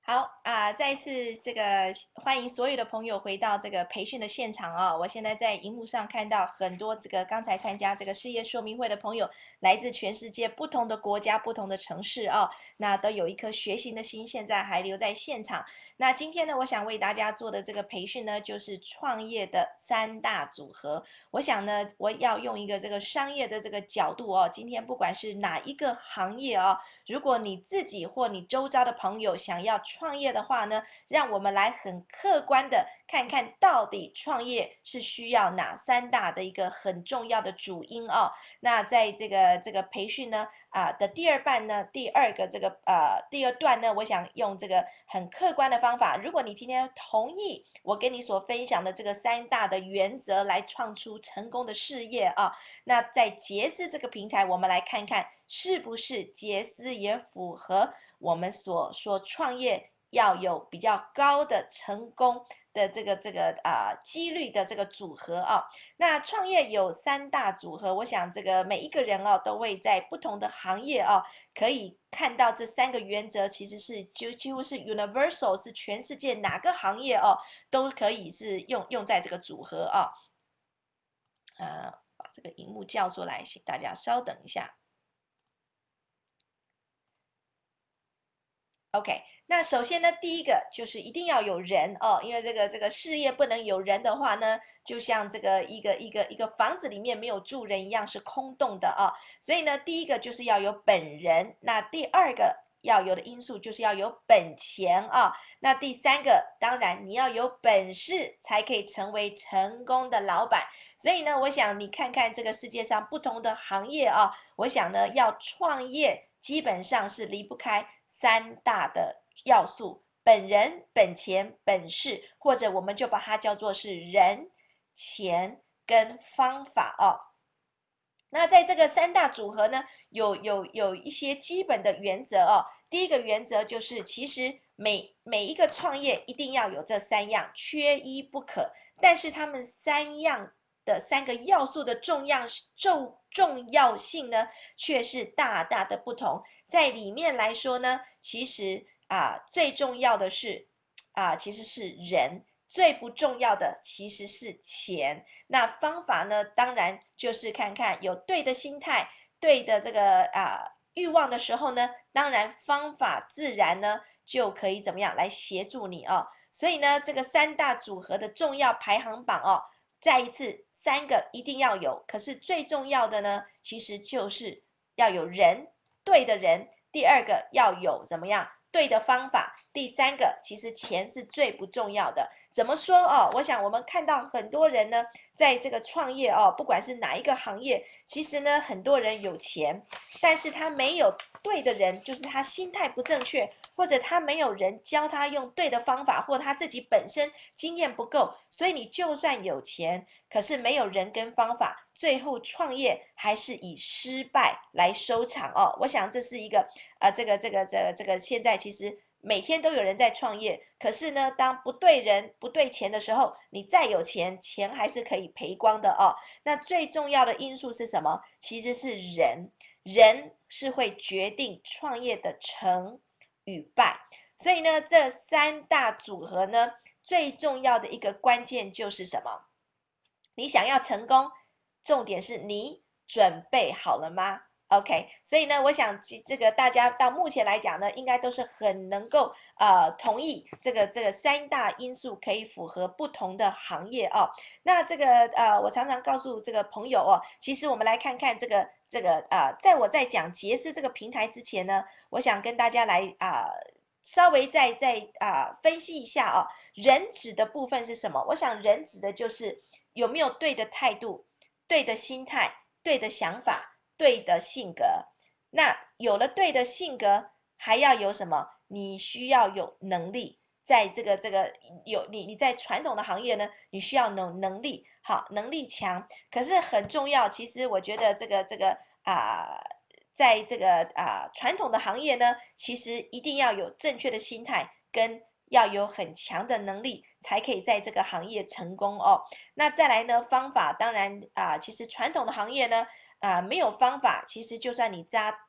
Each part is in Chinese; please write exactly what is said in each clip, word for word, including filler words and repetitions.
好啊，再一次这个欢迎所有的朋友回到这个培训的现场啊！我现在在荧幕上看到很多这个刚才参加这个事业说明会的朋友，来自全世界不同的国家、不同的城市啊，那都有一颗学习的心，现在还留在现场。那今天呢，我想为大家做的这个培训呢，就是创业的三大组合。我想呢，我要用一个这个商业的这个角度哦，今天不管是哪一个行业哦，如果你自己或你周遭的朋友想要创业的话呢，让我们来很客观的看看到底创业是需要哪三大的一个很重要的主因哦。那在这个这个培训呢啊的第二半呢，第二个这个呃第二段呢，我想用这个很客观的方法，如果你今天同意我跟你所分享的这个三大的原则来创出成功的事业啊，那在杰斯这个平台，我们来看看是不是杰斯也符合我们所说创业要有比较高的成功的这个这个啊、呃、几率的这个组合啊。那创业有三大组合，我想这个每一个人哦都会在不同的行业哦可以看到这三个原则，其实是就几乎是 universal， 是全世界哪个行业哦都可以是用用在这个组合啊。呃，把这个荧幕叫出来，请大家稍等一下。OK，那首先呢，第一个就是一定要有人哦，因为这个这个事业不能有人的话呢，就像这个一个一个一个房子里面没有住人一样是空洞的啊。所以呢，第一个就是要有本人，那第二个要有的因素就是要有本钱啊。那第三个，当然你要有本事才可以成为成功的老板。所以呢，我想你看看这个世界上不同的行业啊，我想呢，要创业基本上是离不开三大的要素：本人、本钱、本事，或者我们就把它叫做是人、钱跟方法哦。那在这个三大组合呢，有有有一些基本的原则哦。第一个原则就是，其实每每一个创业一定要有这三样，缺一不可。但是他们三样的三个要素的重要重重要性呢，却是大大的不同。在里面来说呢，其实啊，最重要的是啊，其实是人。最不重要的其实是钱。那方法呢，当然就是看看有对的心态、对的这个啊欲望的时候呢，当然方法自然呢就可以怎么样来协助你哦。所以呢，这个三大组合的重要排行榜哦，再一次三个一定要有，可是最重要的呢，其实就是要有人，对的人。第二个要有怎么样？对的方法，第三个其实钱是最不重要的。怎么说哦？我想我们看到很多人呢，在这个创业哦，不管是哪一个行业，其实呢，很多人有钱，但是他没有对的人，就是他心态不正确，或者他没有人教他用对的方法，或他自己本身经验不够，所以你就算有钱，可是没有人跟方法，最后创业还是以失败来收场哦。我想这是一个呃，这个这个这个这个现在其实每天都有人在创业，可是呢，当不对人不对钱的时候，你再有钱，钱还是可以赔光的哦。那最重要的因素是什么？其实是人，人是会决定创业的成与败。所以呢，这三大组合呢，最重要的一个关键就是什么？你想要成功，重点是你准备好了吗？OK，所以呢，我想这个大家到目前来讲呢，应该都是很能够呃同意这个这个三大因素可以符合不同的行业哦。那这个呃，我常常告诉这个朋友哦，其实我们来看看这个这个啊、呃，在我在讲杰斯这个平台之前呢，我想跟大家来啊、呃、稍微再再啊、呃、分析一下哦，人指的部分是什么？我想人指的就是有没有对的态度、对的心态、对的想法。对的性格，那有了对的性格，还要有什么？你需要有能力，在这个这个有你你在传统的行业呢，你需要能能力，好，能力强，可是很重要。其实我觉得这个这个啊、在这个啊传统的行业呢，其实一定要有正确的心态跟。要有很强的能力，才可以在这个行业成功哦。那再来呢，方法当然啊，其实传统的行业呢，啊、呃，没有方法，其实就算你扎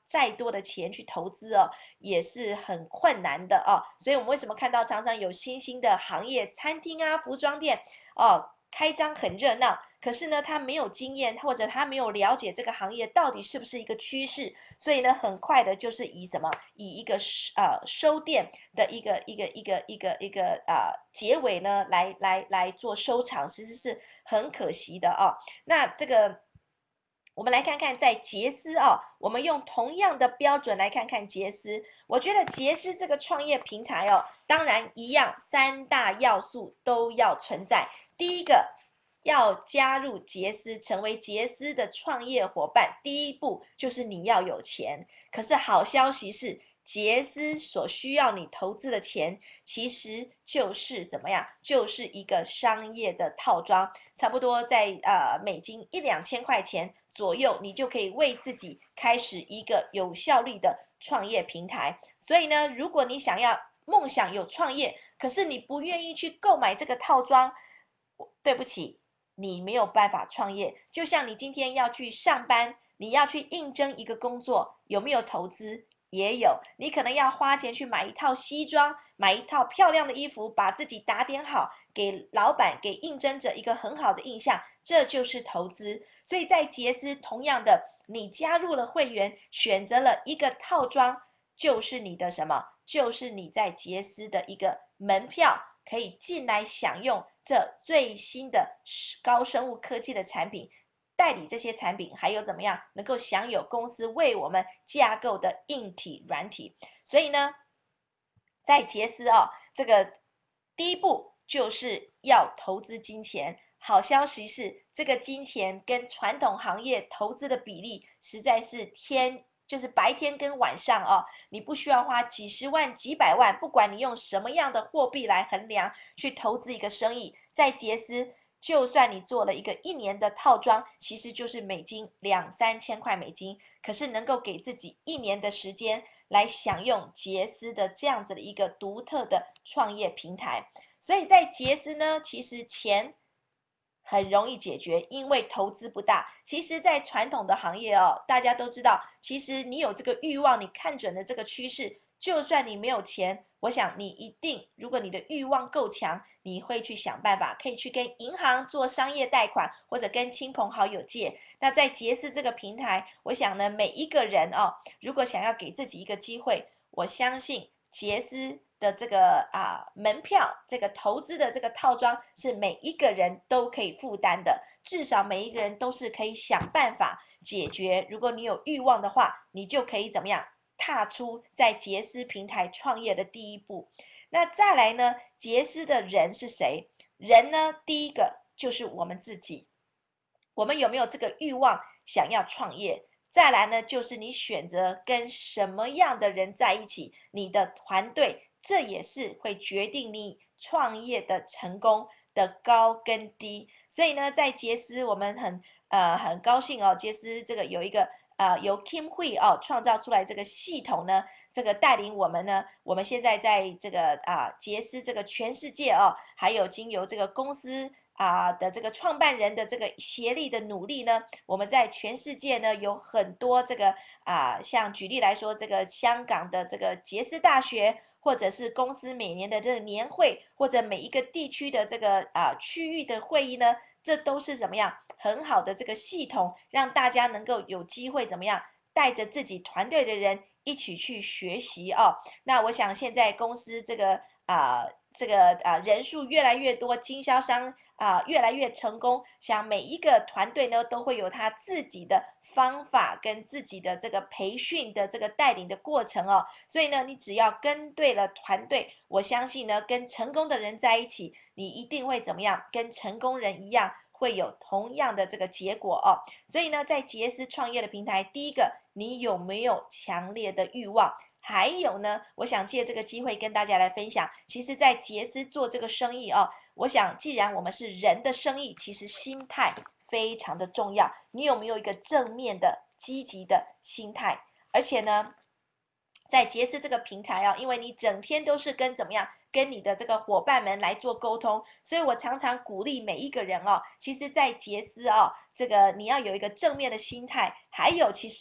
再多的钱去投资哦，也是很困难的哦。所以我们为什么看到常常有新兴的行业，餐厅啊、服装店哦，开张很热闹，可是呢，他没有经验，或者他没有了解这个行业到底是不是一个趋势，所以呢，很快的就是以什么，以一个呃收店的一个一个一个一个一个啊、呃、结尾呢，来来来做收场，其实是很可惜的哦。那这个。我们来看看在杰斯哦，我们用同样的标准来看看杰斯。我觉得杰斯这个创业平台哦，当然一样，三大要素都要存在。第一个，要加入杰斯，成为杰斯的创业伙伴，第一步就是你要有钱。可是好消息是，杰斯所需要你投资的钱，其实就是怎么样？就是一个商业的套装，差不多在呃美金一两千块钱左右，你就可以为自己开始一个有效率的创业平台。所以呢，如果你想要梦想有创业，可是你不愿意去购买这个套装，对不起，你没有办法创业。就像你今天要去上班，你要去应征一个工作，有没有投资？也有，你可能要花钱去买一套西装，买一套漂亮的衣服，把自己打点好，给老板、给应征者一个很好的印象，这就是投资。所以在杰斯，同样的，你加入了会员，选择了一个套装，就是你的什么？就是你在杰斯的一个门票，可以进来享用这最新的高生物科技的产品。代理这些产品，还有怎么样能够享有公司为我们架构的硬体、软体。所以呢，在杰斯哦，这个第一步就是要投资金钱。好消息是，这个金钱跟传统行业投资的比例实在是天，就是白天跟晚上哦。你不需要花几十万、几百万，不管你用什么样的货币来衡量，去投资一个生意，在杰斯。就算你做了一个一年的套装，其实就是美金两三千块美金，可是能够给自己一年的时间来享用杰斯的这样子的一个独特的创业平台。所以在杰斯呢，其实钱很容易解决，因为投资不大。其实，在传统的行业哦，大家都知道，其实你有这个欲望，你看准了这个趋势，就算你没有钱，我想你一定，如果你的欲望够强，你会去想办法，可以去跟银行做商业贷款，或者跟亲朋好友借。那在杰斯这个平台，我想呢，每一个人哦，如果想要给自己一个机会，我相信杰斯的这个啊门票，这个投资的这个套装是每一个人都可以负担的，至少每一个人都是可以想办法解决。如果你有欲望的话，你就可以怎么样？踏出在杰斯平台创业的第一步。那再来呢？杰斯的人是谁？人呢？第一个就是我们自己，我们有没有这个欲望想要创业？再来呢，就是你选择跟什么样的人在一起，你的团队，这也是会决定你创业的成功的高跟低。所以呢，在杰斯，我们很呃很高兴哦，杰斯这个有一个。呃，由 Kim Hui 哦创造出来这个系统呢，这个带领我们呢，我们现在在这个啊杰斯这个全世界哦，还有经由这个公司啊的这个创办人的这个协力的努力呢，我们在全世界呢有很多这个啊，像举例来说，这个香港的这个杰斯大学。或者是公司每年的这个年会，或者每一个地区的这个啊区域的会议呢，这都是怎么样很好的这个系统，让大家能够有机会怎么样带着自己团队的人一起去学习哦。那我想现在公司这个啊、呃、这个啊、呃、人数越来越多，经销商啊、呃、越来越成功，想每一个团队呢都会有他自己的方法跟自己的这个培训的这个带领的过程哦。所以呢，你只要跟对了团队，我相信呢，跟成功的人在一起，你一定会怎么样？跟成功人一样。会有同样的这个结果哦，所以呢，在杰斯创业的平台，第一个，你有没有强烈的欲望？还有呢，我想借这个机会跟大家来分享，其实，在杰斯做这个生意哦，我想既然我们是人的生意，其实心态非常的重要。你有没有一个正面的、积极的心态？而且呢，在杰斯这个平台啊，因为你整天都是跟怎么样？跟你的这个伙伴们来做沟通，所以我常常鼓励每一个人哦，其实，在杰斯哦，这个你要有一个正面的心态，还有其实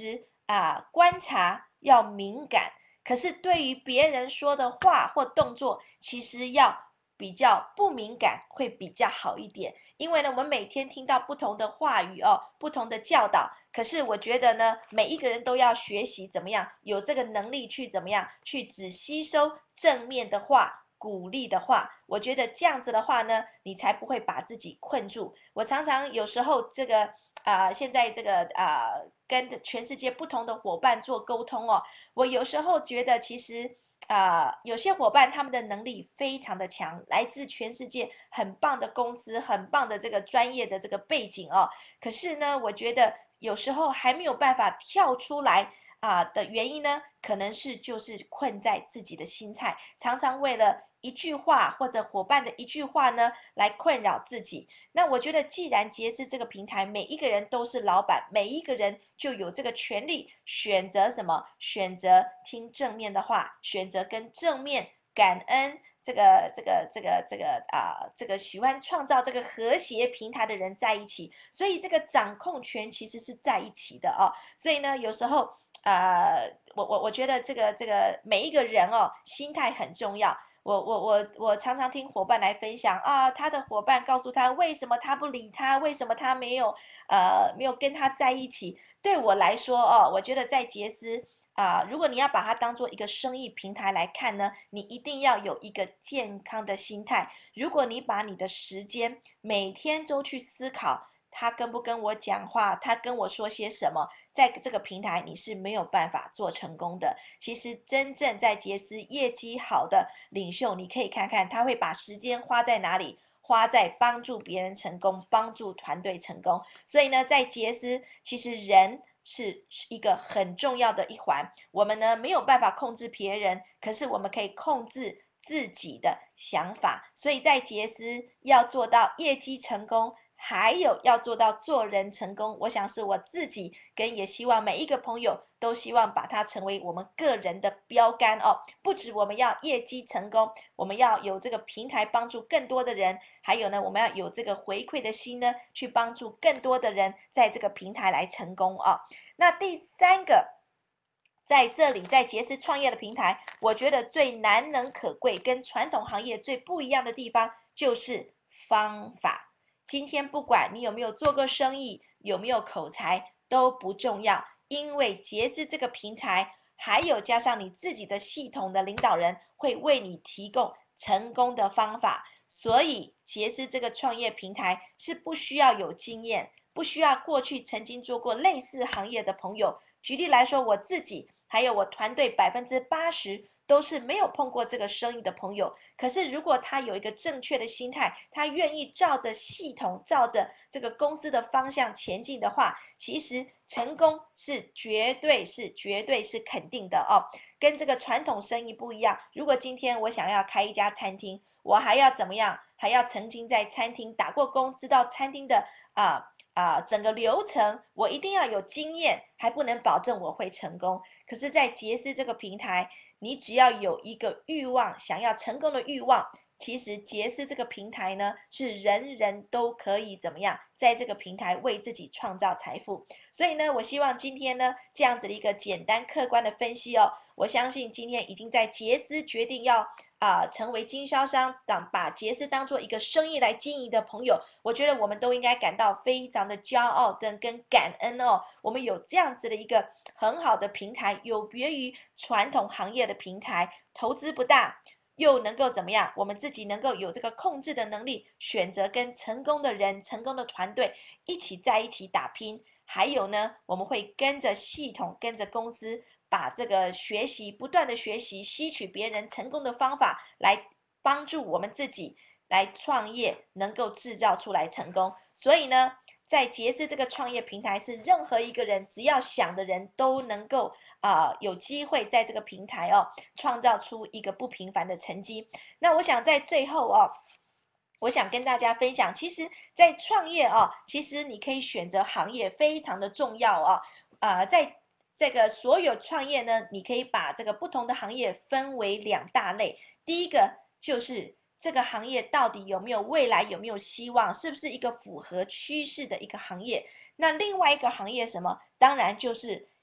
啊观察，要敏感。可是对于别人说的话或动作，其实要比较不敏感，会比较好一点。因为呢，我们每天听到不同的话语哦，不同的教导。可是我觉得呢，每一个人都要学习怎么样，有这个能力去怎么样，去只吸收正面的话。鼓励的话，我觉得这样子的话呢，你才不会把自己困住。我常常有时候这个啊、呃，现在这个啊、呃，跟全世界不同的伙伴做沟通哦，我有时候觉得其实啊、呃，有些伙伴他们的能力非常的强，来自全世界很棒的公司，很棒的这个专业的这个背景哦。可是呢，我觉得有时候还没有办法跳出来。啊的原因呢，可能是就是困在自己的心态，常常为了一句话或者伙伴的一句话呢，来困扰自己。那我觉得，既然杰斯这个平台，每一个人都是老板，每一个人就有这个权利选择什么？选择听正面的话，选择跟正面感恩。这个这个这个这个啊、呃，这个喜欢创造这个和谐平台的人在一起，所以这个掌控权其实是在一起的哦。所以呢，有时候呃，我我我觉得这个这个每一个人哦，心态很重要。我我我我常常听伙伴来分享啊，他的伙伴告诉他为什么他不理他，为什么他没有呃没有跟他在一起。对我来说哦，我觉得在杰斯。啊、呃，如果你要把它当做一个生意平台来看呢，你一定要有一个健康的心态。如果你把你的时间每天都去思考，他跟不跟我讲话，他跟我说些什么，在这个平台你是没有办法做成功的。其实真正在杰斯业绩好的领袖，你可以看看他会把时间花在哪里。花在帮助别人成功，帮助团队成功。所以呢，在杰斯，其实人是一个很重要的一环。我们呢没有办法控制别人，可是我们可以控制自己的想法。所以在杰斯要做到业绩成功，还有要做到做人成功，我想是我自己跟也希望每一个朋友都希望把它成为我们个人的标杆哦。不止我们要业绩成功，我们要有这个平台帮助更多的人，还有呢，我们要有这个回馈的心呢，去帮助更多的人在这个平台来成功哦。那第三个。在这里，在杰斯创业的平台，我觉得最难能可贵，跟传统行业最不一样的地方就是方法。今天不管你有没有做过生意，有没有口才都不重要，因为杰斯这个平台，还有加上你自己的系统的领导人会为你提供成功的方法，所以杰斯这个创业平台是不需要有经验，不需要过去曾经做过类似行业的朋友。举例来说，我自己还有我团队百分之八十。都是没有碰过这个生意的朋友，可是如果他有一个正确的心态，他愿意照着系统、照着这个公司的方向前进的话，其实成功是绝对是绝对是肯定的哦。跟这个传统生意不一样，如果今天我想要开一家餐厅，我还要怎么样？还要曾经在餐厅打过工，知道餐厅的啊。啊，整个流程我一定要有经验，还不能保证我会成功。可是，在杰斯这个平台，你只要有一个欲望，想要成功的欲望，其实杰斯这个平台呢，是人人都可以怎么样，在这个平台为自己创造财富。所以呢，我希望今天呢，这样子的一个简单客观的分析哦，我相信今天已经在杰斯决定要啊、呃、成为经销商，当把杰斯当做一个生意来经营的朋友，我觉得我们都应该感到非常的骄傲跟跟感恩哦，我们有这样子的一个很好的平台，有别于传统行业的平台，投资不大。又能够怎么样？我们自己能够有这个控制的能力，选择跟成功的人、成功的团队一起在一起打拼。还有呢，我们会跟着系统、跟着公司，把这个学习不断的学习，吸取别人成功的方法，来帮助我们自己来创业，能够制造出来成功。所以呢，在杰斯这个创业平台，是任何一个人只要想的人都能够啊、呃、有机会在这个平台哦创造出一个不平凡的成绩。那我想在最后哦。我想跟大家分享，其实，在创业啊，其实你可以选择行业非常的重要啊。啊、呃，在这个所有创业呢，你可以把这个不同的行业分为两大类。第一个就是这个行业到底有没有未来，有没有希望，是不是一个符合趋势的一个行业？那另外一个行业什么？当然就是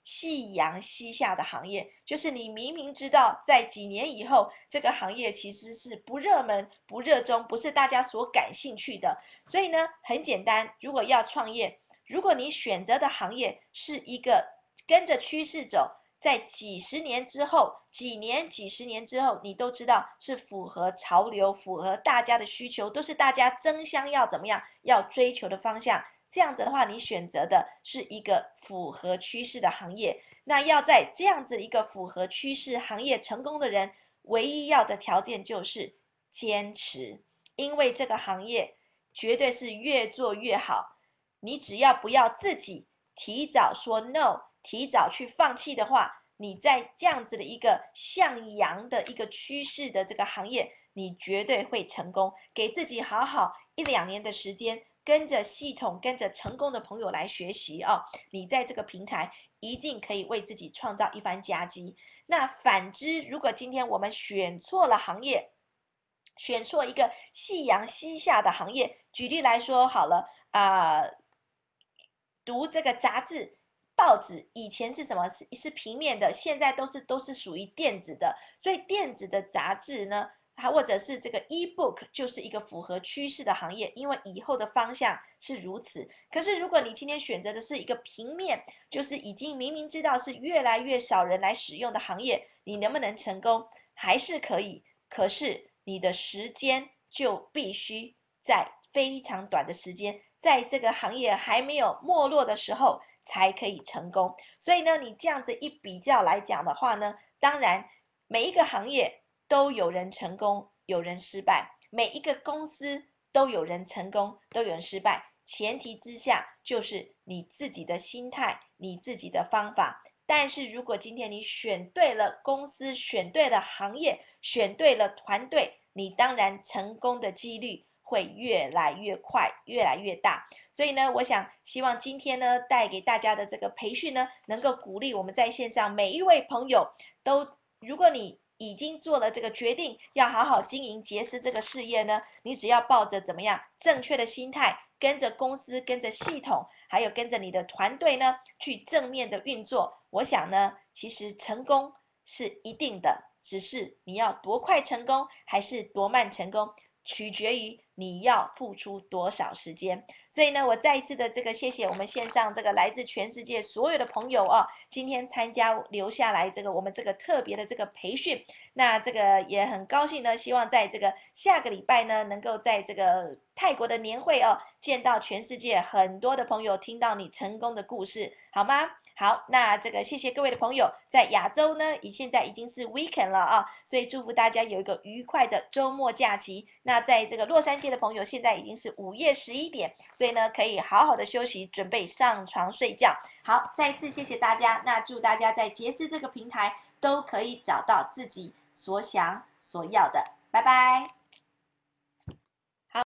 夕阳西下的行业，就是你明明知道在几年以后这个行业其实是不热门、不热衷，不是大家所感兴趣的。所以呢，很简单，如果要创业，如果你选择的行业是一个跟着趋势走，在几十年之后，几年、几十年之后，你都知道是符合潮流、符合大家的需求，都是大家争相要怎么样、要追求的方向。这样子的话，你选择的是一个符合趋势的行业。那要在这样子一个符合趋势行业成功的人，唯一要的条件就是坚持，因为这个行业绝对是越做越好。你只要不要自己提早说 no， 提早去放弃的话，你在这样子的一个向阳的一个趋势的这个行业，你绝对会成功。给自己好好一两年的时间，跟着系统，跟着成功的朋友来学习啊、哦，你在这个平台一定可以为自己创造一番佳绩。那反之，如果今天我们选错了行业，选错一个夕阳西下的行业，举例来说好了啊、呃，读这个杂志。报纸以前是什么？是是平面的，现在都是都是属于电子的，所以电子的杂志呢，它或者是这个 e-book 就是一个符合趋势的行业，因为以后的方向是如此。可是如果你今天选择的是一个平面，就是已经明明知道是越来越少人来使用的行业，你能不能成功？还是可以，可是你的时间就必须在非常短的时间，在这个行业还没有没落的时候才可以成功。所以呢，你这样子一比较来讲的话呢，当然每一个行业都有人成功，有人失败，每一个公司都有人成功，都有人失败，前提之下就是你自己的心态，你自己的方法。但是如果今天你选对了公司，选对了行业，选对了团队，你当然成功的几率会越来越快，越来越大。所以呢，我想希望今天呢带给大家的这个培训呢，能够鼓励我们在线上每一位朋友都，如果你已经做了这个决定，要好好经营杰斯这个事业呢，你只要抱着怎么样正确的心态，跟着公司，跟着系统，还有跟着你的团队呢，去正面的运作。我想呢，其实成功是一定的，只是你要多快成功，还是多慢成功，取决于你要付出多少时间。所以呢，我再一次的这个谢谢我们线上这个来自全世界所有的朋友哦，今天参加留下来这个我们这个特别的这个培训。那这个也很高兴呢，希望在这个下个礼拜呢，能够在这个泰国的年会哦，见到全世界很多的朋友，听到你成功的故事，好吗？好，那这个谢谢各位的朋友，在亚洲呢，以现在已经是 weekend 了啊，所以祝福大家有一个愉快的周末假期。那在这个洛杉矶的朋友，现在已经是午夜十一点，所以呢，可以好好的休息，准备上床睡觉。好，再一次谢谢大家，那祝大家在杰斯这个平台都可以找到自己所想所要的，拜拜。